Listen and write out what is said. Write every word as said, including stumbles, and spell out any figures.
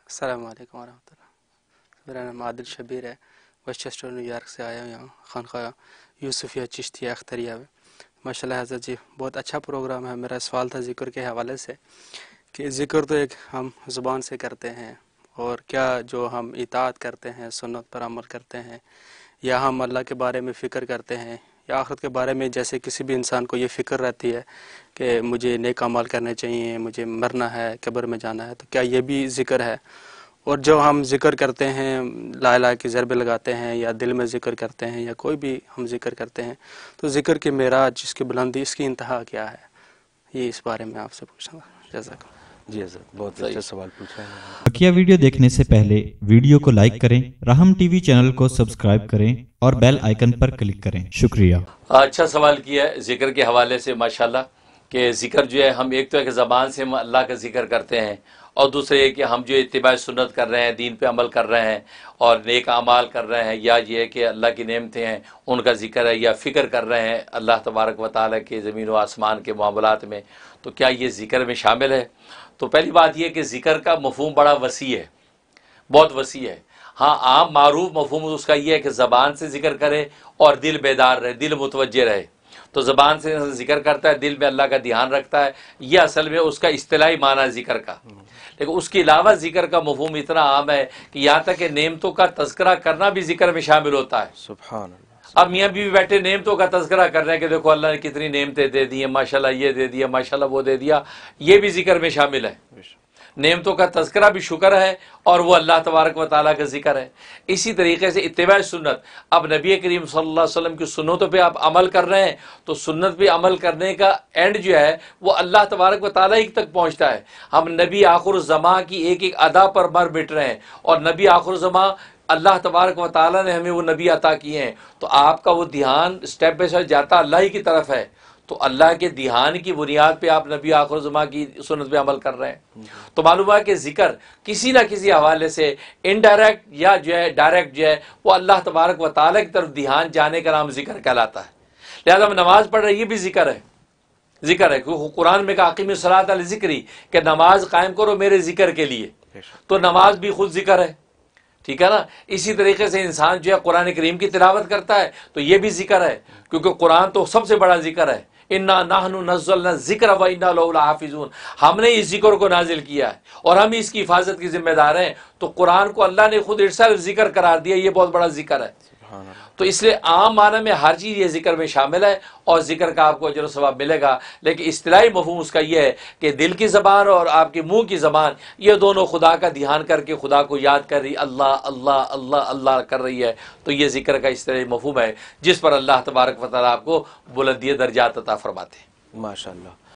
السلام علیکم ورحمۃ اللہ۔ میرا نام عادل شبیر ہے، ویسٹچسٹر نیو یارک سے آیا ہوں یہاں خانقاہ یوسفیہ چشتیہ اختریہ میں۔ ماشاء اللہ حضرت جی بہت اچھا پروگرام ہے۔ میرا سوال تھا ذکر کے حوالے سے کہ ذکر تو ایک ہم زبان سے کرتے ہیں، اور کیا جو ہم اطاعت کرتے ہیں، سنت پر عمل کرتے ہیں، یا ہم اللہ کے بارے میں فکر کرتے ہیں، یا آخرت کے بارے میں جیسے کسی بھی انسان کو یہ فکر رہتی ہے کہ مجھے نیک اعمال کرنے چاہیے، مجھے مرنا ہے، قبر میں جانا ہے، تو کیا یہ بھی ذکر ہے؟ اور جو ہم ذکر کرتے ہیں، لا الہ کی ضربے لگاتے ہیں، یا دل میں ذکر کرتے ہیں، یا کوئی بھی ہم ذکر کرتے ہیں، تو ذکر کی معراج، جس کی بلندی، اس کی انتہا کیا ہے؟ یہ اس بارے میں آپ سے پوچھنا تھا۔ جزاک اللہ۔ جی حضرت بہت اچھا سوال پوچھا ہے۔ بقیہ ویڈیو دیکھنے سے پہلے ویڈیو کو لائک کریں، رحم ٹی وی چینل کو سبسکرائب کریں اور بیل آئیکن پر کلک کریں۔ شکریہ۔ اچھا سوال کیا ہے ذکر کے حوالے سے، ماشاءاللہ کہ ذکر جو ہے ہم ایک تو ہے کہ زبان سے ہم اللہ کا ذکر کرتے ہیں، اور دوسرے یہ کہ ہم جو اتباع سنت کر رہے ہیں، دین پہ عمل کر رہے ہیں اور نیک اعمال کر رہے ہیں، یا یہ کہ اللہ کی نعمتیں ہیں ان کا ذکر ہے، یا فکر کر رہے ہیں اللہ تبارک و تعالیٰ کے زمین و آسمان کے معاملات میں، تو کیا یہ ذکر میں شامل ہے؟ تو پہلی بات یہ کہ ذکر کا مفہوم بڑا وسیع ہے، بہت وسیع ہے۔ ہاں عام معروف مفہوم اس کا یہ ہے کہ زبان سے ذکر کرے اور دل بیدار رہے، دل متوجہ رہے۔ تو زبان سے ذکر کرتا ہے، دل میں اللہ کا دھیان رکھتا ہے، یہ اصل میں اس کا اصطلاحی معنی ہے ذکر کا۔ لیکن اس کے علاوہ ذکر کا مفہوم اتنا عام ہے کہ یہاں تک کہ نعمتوں کا تذکرہ کرنا بھی ذکر میں شامل ہوتا ہے۔ سبحان اللہ۔ اب میاں بیوی بیٹھے نعمتوں کا تذکرہ کر رہے ہیں کہ دیکھو اللہ نے کتنی نعمتیں دے دی ہیں، ماشاءاللہ یہ دے دیا، ماشاءاللہ وہ دے دیا، یہ بھی ذکر میں شامل ہے۔ نعمتوں کا تذکرہ بھی شکر ہے، اور وہ اللہ تبارک و تعالیٰ کا ذکر ہے۔ اسی طریقے سے اتباع سنت، اب نبی کریم صلی اللہ علیہ وسلم کی سنتوں پہ آپ عمل کر رہے ہیں، تو سنت پہ عمل کرنے کا اینڈ جو ہے وہ اللہ تبارک و تعالیٰ ہی تک پہنچتا ہے۔ ہم نبی آخر الزماں کی ایک ایک ادا پر مر مٹ رہے ہیں، اور نبی آخر الزماں اللہ تبارک و تعالیٰ نے ہمیں وہ نبی عطا کیے ہیں، تو آپ کا وہ دھیان اسٹیپ بائی اسٹیپ جاتا اللہ ہی کی طرف ہے۔ تو اللہ کے دھیان کی بنیاد پہ آپ نبی آخر الزماں کی سنت پہ عمل کر رہے ہیں۔ تو معلوم ہے کہ ذکر کسی نہ کسی حوالے سے انڈائریکٹ یا جو ہے ڈائریکٹ جو ہے وہ اللہ تبارک و تعالیٰ کی طرف دھیان جانے کا نام ذکر کہلاتا ہے۔ لہذا ہم نماز پڑھ رہے ہیں، یہ بھی ذکر ہے، ذکر ہے، کیونکہ قرآن میں کہا اقیم الصلاۃ لذکری، کہ نماز قائم کرو میرے ذکر کے لیے، تو نماز بھی خود ذکر ہے، ٹھیک ہے نا۔ اسی طریقے سے انسان جو ہے قرآن کریم کی تلاوت کرتا ہے تو یہ بھی ذکر ہے، کیونکہ قرآن تو سب سے بڑا ذکر ہے۔ انا نحن نزلنا الذکر و انا لہ لحافظون، ہم نے اس ذکر کو نازل کیا ہے اور ہم اس کی حفاظت کی ذمہ دار ہیں۔ تو قرآن کو اللہ نے خود ارسال ذکر قرار دیا، یہ بہت بڑا ذکر ہے۔ تو اس لیے عام معنی میں ہر چیز یہ ذکر میں شامل ہے، اور ذکر کا آپ کو اجر و ثواب ملے گا۔ لیکن اصطلاحی مفہوم اس کا یہ ہے کہ دل کی زبان اور آپ کے منہ کی زبان، یہ دونوں خدا کا دھیان کر کے خدا کو یاد کر رہی، اللہ اللہ اللہ اللہ کر رہی ہے، تو یہ ذکر کا اصطلاحی مفہوم ہے جس پر اللہ تبارک و تعالیٰ آپ کو بلندی درجات عطا فرماتے ہیں۔ ماشاء اللہ۔